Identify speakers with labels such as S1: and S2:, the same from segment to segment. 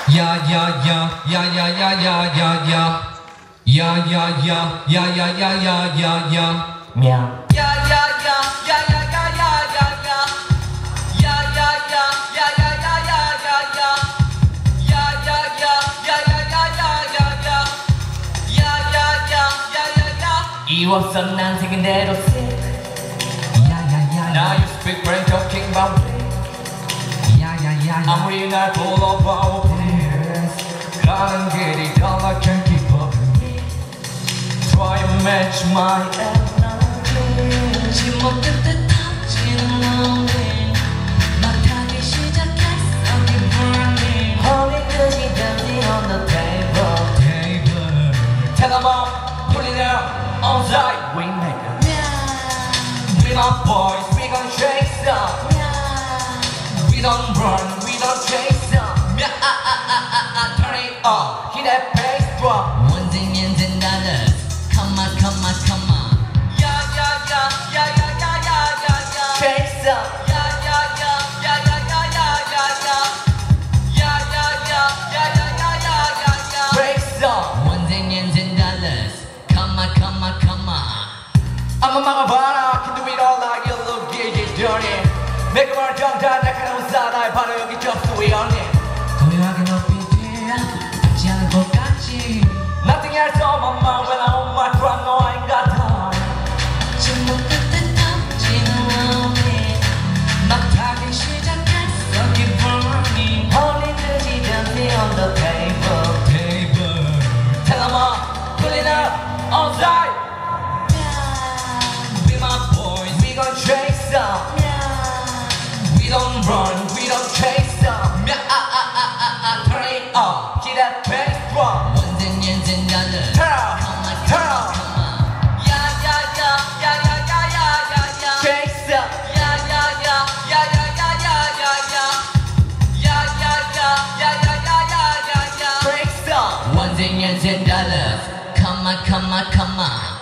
S1: 이유 없어 난 생긴 대로 sick. Now you speak brain talking about it. 아무리 날 불러봐 please. 가는 길이 달라 can't keep up. Try and match my energy.
S2: 침묵 끝에 터지는 lonely. 막 타기 시작했어 keep burning.
S1: Honey cause you dancing on the table. Tell them all, put it out on side. We make it. We my boys, we gon' shake some. We don't run, we don't chase some. Turn it up, hit that bass drum.
S2: One thing in $10. Come on, come on, come on.
S1: Shake some. Break some.
S2: One thing in $10. Come on, come on, come on.
S1: I'ma 막아봐라. Can do it all like you look good, you dirty. 내가 말한 정답 날카로운 사나이 바로 여기 접수해 언니.
S2: 고요하게 높이 뛰어 닿지 않을 것 같지.
S1: Nothing else on my mind when I'm on my grind. No, I ain't got time.
S2: 침묵 끝에 터지는 lonely. 막 타기 시작했어 keep burning.
S1: Honey, cause you dancing on the table. Tell them all, put it up on side. We my boys, we gon' chase some. We don't run, we don't chase some. Turn it up, hit that bass drum.
S2: One thing in $10.
S1: Turn up,
S2: Come on,
S1: turn
S2: come on,
S1: up.
S2: come on.
S1: Chase some. Break some.
S2: One thing in $10. Come on, come on, come on.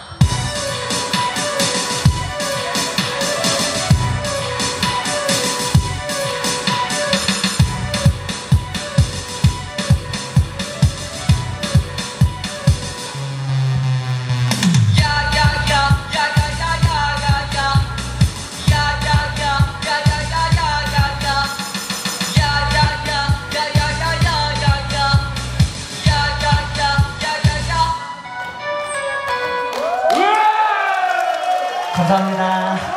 S1: 감사합니다.